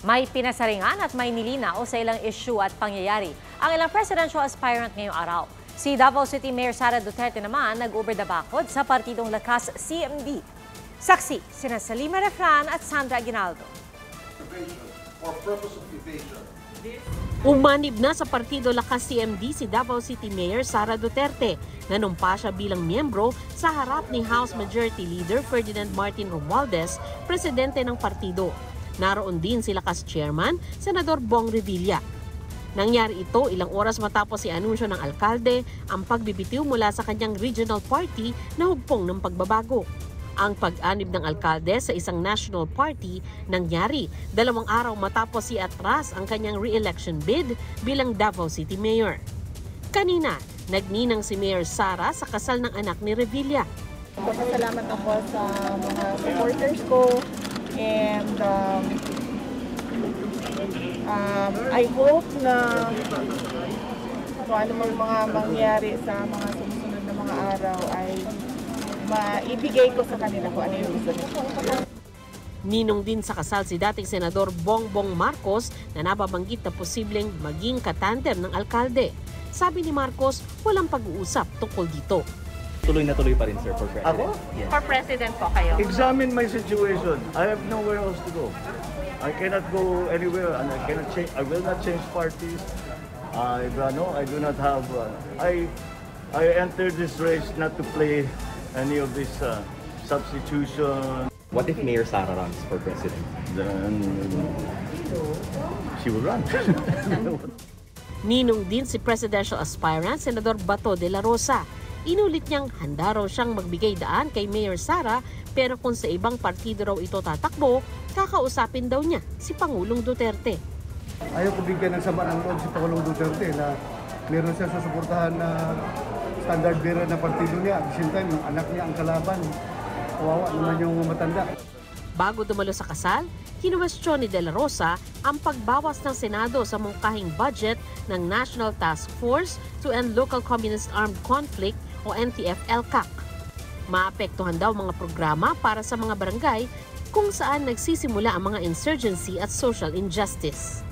May pinasaringan at may nilinaw sa ilang issue at pangyayari ang ilang presidential aspirant ngayong araw. Si Davao City Mayor Sara Duterte naman nag-uber the bakod sa partidong Lakas CMD. Saksi, sina Salima Refran at Sandra Aguinaldo. Umanib na sa partido Lakas CMD si Davao City Mayor Sara Duterte. Nanumpa siya bilang miyembro sa harap ni House Majority Leader Ferdinand Martin Romualdez, presidente ng partido. Naroon din si Lakas Chairman, Senador Bong Revilla. Nangyari ito ilang oras matapos i-anunsyo ng alkalde ang pagbibitiw mula sa kanyang regional party na hugpong ng pagbabago. Ang pag-anib ng alkalde sa isang national party nangyari 2 araw matapos i-atras ang kanyang re-election bid bilang Davao City Mayor. Kanina, nagninang si Mayor Sara sa kasal ng anak ni Revilla. Pasalamat ako sa mga supporters ko and I hope na kung ano mang mga mangyari sa mga susunod na mga araw ay maibigay ko sa kanila kung ano yung gusto nila. Ninong din sa kasal si dating Senador Bongbong Marcos na nababanggit na posibleng maging katandem ng alkalde. Sabi ni Marcos, walang pag-uusap tungkol dito. Tuloy na tuloy pa rin, sir, for president. Ako? Yes. For president po kayo. Examine my situation. I have nowhere else to go. I cannot go anywhere and I cannot change. I will not change parties. I do not have. I entered this race not to play any of this substitution. What if Mayor Sara runs for president? Then she will run. Ninong din si presidential aspirant Senador Bato de la Rosa. Inulit niyang handa raw siyang magbigay daan kay Mayor Sara pero kung sa ibang partido raw ito tatakbo, kakausapin daw niya si Pangulong Duterte. Ayaw ko bigyan ng sama ng loob si Pangulong Duterte na meron siya susuportahan na standard bearer na partido niya. At the same time, yung anak niya ang kalaban. Kawawa naman yung matanda. Bago dumalo sa kasal, kinuwestiyon ni De La Rosa ang pagbawas ng Senado sa mungkahing budget ng National Task Force to End Local Communist Armed Conflict o NTF-ELCAC. Maapektuhan daw mga programa para sa mga barangay kung saan nagsisimula ang mga insurgency at social injustice.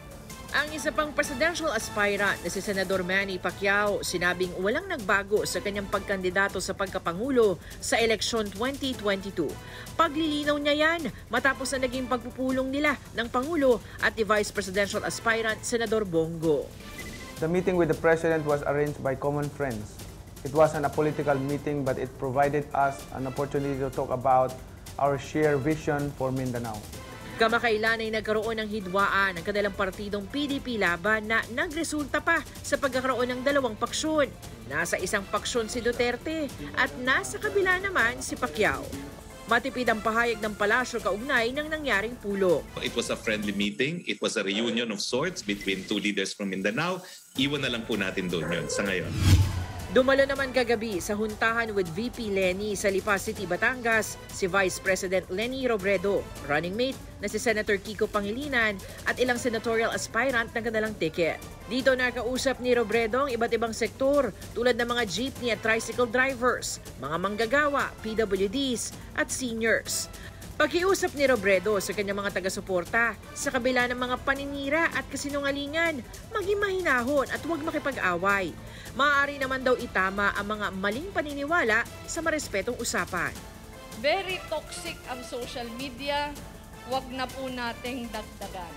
Ang isa pang presidential aspirant na si Senador Manny Pacquiao sinabing walang nagbago sa kanyang pagkandidato sa pagkapangulo sa eleksyon 2022. Paglilinaw niya yan matapos na naging pagpupulong nila ng Pangulo at ni Vice Presidential aspirant Senador Bongo. The meeting with the President was arranged by common friends. It wasn't a political meeting but it provided us an opportunity to talk about our shared vision for Mindanao. Kamakailan ay nagkaroon ng hidwaan ang kanilang partidong PDP Laban na nagresulta pa sa pagkakaroon ng 2 paksyon. Nasa isang paksyon si Duterte at nasa kabila naman si Pacquiao. Matipid ang pahayag ng palasyo kaugnay ng nangyaring pulong. It was a friendly meeting. It was a reunion of sorts between 2 leaders from Mindanao. Iwan na lang po natin doon yun sa ngayon. Dumalo naman kagabi sa huntahan with VP Leni sa Lipa City, Batangas, si Vice President Leni Robredo, running mate na si Senator Kiko Pangilinan at ilang senatorial aspirant ng kanilang ticket. Dito nakausap ni Robredo ang iba't ibang sektor tulad ng mga jeepney at tricycle drivers, mga manggagawa, PWDs at seniors. Pagkiusap ni Robredo sa kanyang mga taga-suporta, sa kabila ng mga paninira at kasinungalingan, maging mahinahon at huwag makipag-away. Maaari naman daw itama ang mga maling paniniwala sa marespetong usapan. Very toxic ang social media, huwag na po nating dagdagan.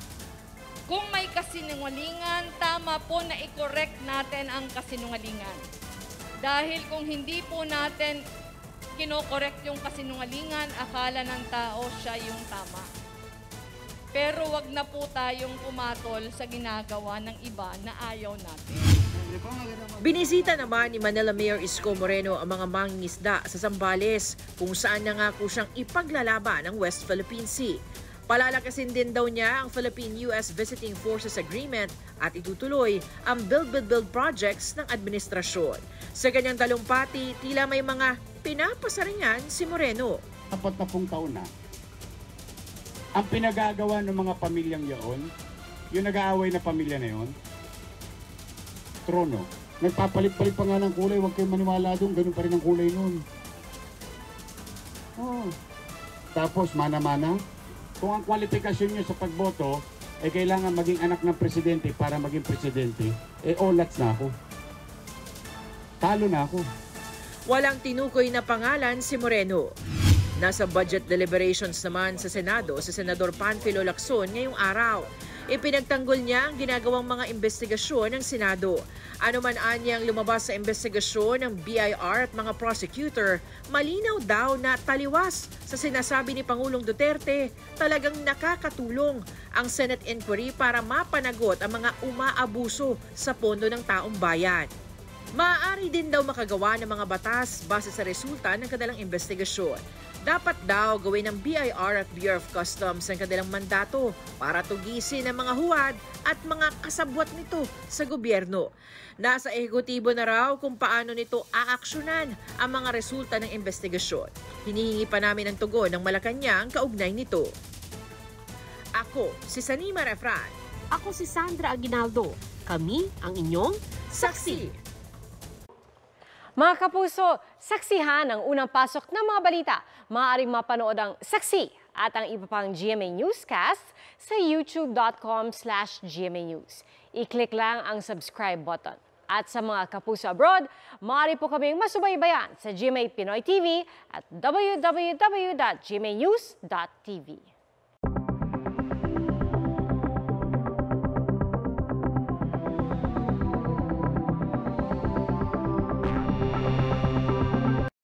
Kung may kasinungalingan, tama po na i-correct natin ang kasinungalingan. Dahil kung hindi po natin kino-correct yung kasinungalingan, akala ng tao siya yung tama. Pero wag na po tayong pumatol sa ginagawa ng iba na ayaw natin. Binisita naman ni Manila Mayor Isko Moreno ang mga mangingisda sa Zambales kung saan nangako siyang ipaglalaban ang West Philippine Sea. Palalakasin din daw niya ang Philippine-US Visiting Forces Agreement at itutuloy ang build projects ng administrasyon. Sa kanyang talumpati, tila may mga pinapasaringan si Moreno. 40 taon na, ang pinagagawa ng mga pamilyang yaon, yung nag-aaway na pamilya na yon, trono. Nagpapalit-palit pa nga ng kulay, huwag kayong maniwala doon, ganun pa rin ang kulay nun. Oh. Tapos, mana-mana, kung ang kwalifikasyon nyo sa pagboto ay kailangan maging anak ng presidente para maging presidente, olats na ako. Talo na ako. Walang tinukoy na pangalan si Moreno. Nasa budget deliberations naman sa Senado si Senador Panfilo Lacson ngayong araw. Ipinagtanggol niya ang ginagawang mga investigasyon ng Senado. Ano man anyang lumabas sa investigasyon ng BIR at mga prosecutor, malinaw daw na taliwas sa sinasabi ni Pangulong Duterte, talagang nakakatulong ang Senate inquiry para mapanagot ang mga umaabuso sa pondo ng taong bayan. Maaari din daw makagawa ng mga batas base sa resulta ng kanilang investigasyon. Dapat daw gawin ng BIR at Bureau of Customs ang kanilang mandato para tugisin ang mga huwad at mga kasabwat nito sa gobyerno. Nasa ehekutibo na raw kung paano nito aaksyonan ang mga resulta ng investigasyon. Hinihingi pa namin ang tugon ng Malacanang kaugnay nito. Ako si Sanima Refran. Ako si Sandra Aguinaldo. Kami ang inyong saksi. Mga kapuso, saksihan ang unang pasok ng mga balita. Maaaring mapanood ang Saksi at ang iba pang GMA Newscast sa youtube.com/GMA News. I-click lang ang subscribe button. At sa mga kapuso abroad, maaari po kaming masubaybayan sa GMA Pinoy TV at www.gmanews.tv.